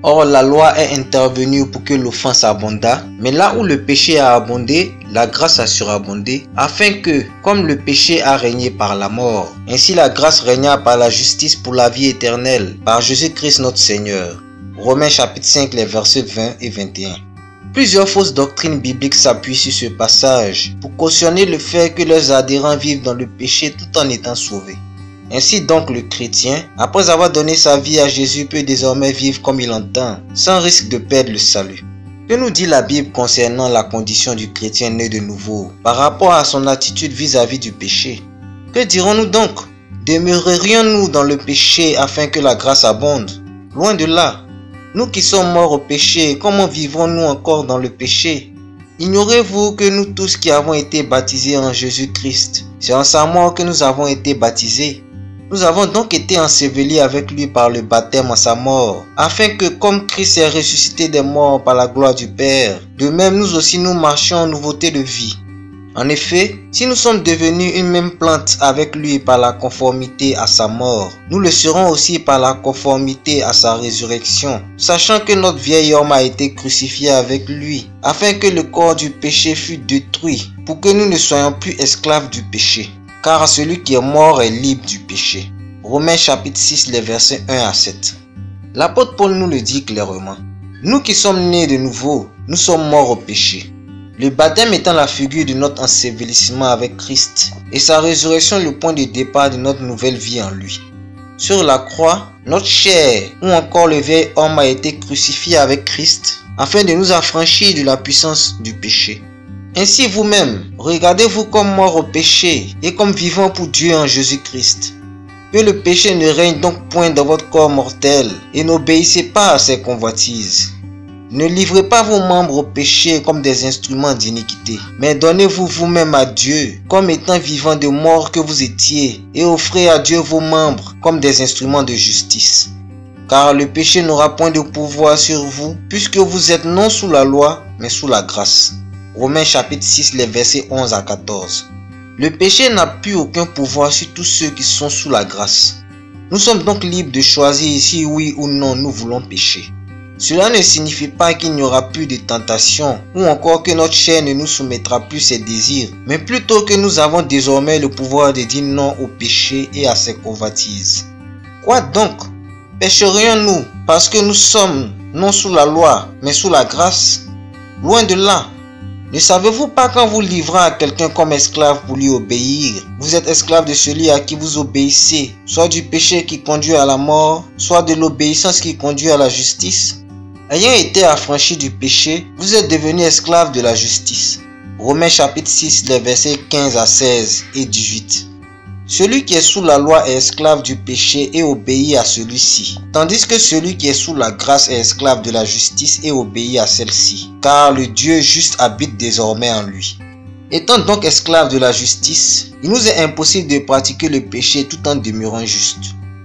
Or, la loi est intervenue pour que l'offense abondât, mais là où le péché a abondé, la grâce a surabondé, afin que, comme le péché a régné par la mort, ainsi la grâce régna par la justice pour la vie éternelle, par Jésus-Christ notre Seigneur. Romains chapitre 5, les versets 20 et 21. Plusieurs fausses doctrines bibliques s'appuient sur ce passage pour cautionner le fait que leurs adhérents vivent dans le péché tout en étant sauvés. Ainsi donc le chrétien, après avoir donné sa vie à Jésus, peut désormais vivre comme il entend, sans risque de perdre le salut. Que nous dit la Bible concernant la condition du chrétien né de nouveau, par rapport à son attitude vis-à-vis du péché? Que dirons-nous donc? Demeurerions-nous dans le péché afin que la grâce abonde? Loin de là. Nous qui sommes morts au péché, comment vivrons-nous encore dans le péché? Ignorez-vous que nous tous qui avons été baptisés en Jésus-Christ, c'est en sa mort que nous avons été baptisés. Nous avons donc été ensevelis avec lui par le baptême en sa mort, afin que comme Christ est ressuscité des morts par la gloire du Père, de même nous aussi nous marchions en nouveauté de vie. En effet, si nous sommes devenus une même plante avec lui par la conformité à sa mort, nous le serons aussi par la conformité à sa résurrection, sachant que notre vieil homme a été crucifié avec lui, afin que le corps du péché fût détruit, pour que nous ne soyons plus esclaves du péché. Car celui qui est mort est libre du péché. Romains chapitre 6, les versets 1 à 7. L'apôtre Paul nous le dit clairement. Nous qui sommes nés de nouveau, nous sommes morts au péché. Le baptême étant la figure de notre ensevelissement avec Christ et sa résurrection le point de départ de notre nouvelle vie en lui. Sur la croix, notre chair ou encore le vieil homme a été crucifié avec Christ afin de nous affranchir de la puissance du péché. Ainsi vous-même, regardez-vous comme morts au péché et comme vivants pour Dieu en Jésus-Christ. Que le péché ne règne donc point dans votre corps mortel et n'obéissez pas à ses convoitises. Ne livrez pas vos membres au péché comme des instruments d'iniquité, mais donnez-vous vous-même à Dieu comme étant vivants de mort que vous étiez et offrez à Dieu vos membres comme des instruments de justice. Car le péché n'aura point de pouvoir sur vous puisque vous êtes non sous la loi mais sous la grâce. Romains chapitre 6, les versets 11 à 14. Le péché n'a plus aucun pouvoir sur tous ceux qui sont sous la grâce. Nous sommes donc libres de choisir si oui ou non nous voulons pécher. Cela ne signifie pas qu'il n'y aura plus de tentation ou encore que notre chair ne nous soumettra plus ses désirs, mais plutôt que nous avons désormais le pouvoir de dire non au péché et à ses convoitises. Quoi donc? Pécherions-nous parce que nous sommes non sous la loi mais sous la grâce? Loin de là. Ne savez-vous pas qu'en vous livrant à quelqu'un comme esclave pour lui obéir, vous êtes esclave de celui à qui vous obéissez, soit du péché qui conduit à la mort, soit de l'obéissance qui conduit à la justice? Ayant été affranchi du péché, vous êtes devenu esclave de la justice. Romains chapitre 6, les versets 15 à 16 et 18. Celui qui est sous la loi est esclave du péché et obéit à celui-ci, tandis que celui qui est sous la grâce est esclave de la justice et obéit à celle-ci, car le Dieu juste habite désormais en lui. Étant donc esclave de la justice, il nous est impossible de pratiquer le péché tout en demeurant juste.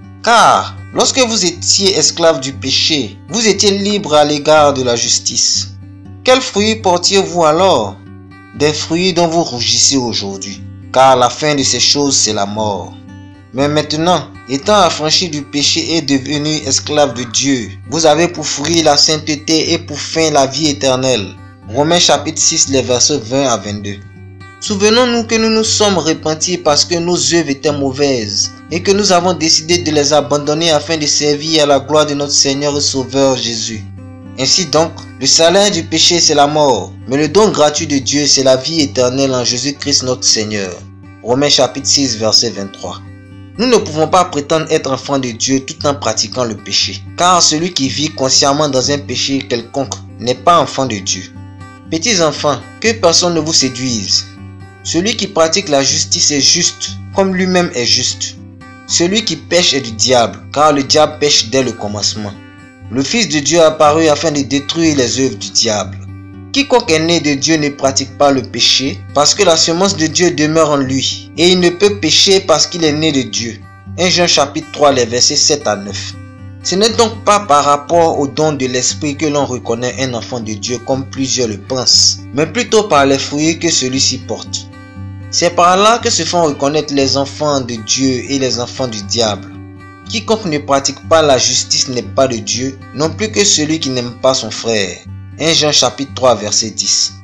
Car, lorsque vous étiez esclave du péché, vous étiez libre à l'égard de la justice. Quels fruits portiez-vous alors? Des fruits dont vous rougissez aujourd'hui. Car la fin de ces choses, c'est la mort. Mais maintenant, étant affranchi du péché et devenu esclave de Dieu, vous avez pour fruit la sainteté et pour fin la vie éternelle. Romains chapitre 6, les versets 20 à 22. Souvenons-nous que nous nous sommes repentis parce que nos œuvres étaient mauvaises et que nous avons décidé de les abandonner afin de servir à la gloire de notre Seigneur et Sauveur Jésus. Ainsi donc, le salaire du péché c'est la mort, mais le don gratuit de Dieu c'est la vie éternelle en Jésus-Christ notre Seigneur. Romains chapitre 6 verset 23. Nous ne pouvons pas prétendre être enfants de Dieu tout en pratiquant le péché, car celui qui vit consciemment dans un péché quelconque n'est pas enfant de Dieu. Petits enfants, que personne ne vous séduise. Celui qui pratique la justice est juste, comme lui-même est juste. Celui qui pêche est du diable, car le diable pêche dès le commencement. Le Fils de Dieu est apparu afin de détruire les œuvres du diable. Quiconque est né de Dieu ne pratique pas le péché, parce que la semence de Dieu demeure en lui, et il ne peut pécher parce qu'il est né de Dieu. 1 Jean chapitre 3, les versets 7 à 9. Ce n'est donc pas par rapport au don de l'esprit que l'on reconnaît un enfant de Dieu comme plusieurs le pensent, mais plutôt par les fruits que celui-ci porte. C'est par là que se font reconnaître les enfants de Dieu et les enfants du diable. Quiconque ne pratique pas la justice n'est pas de Dieu, non plus que celui qui n'aime pas son frère. 1 Jean chapitre 3 verset 10.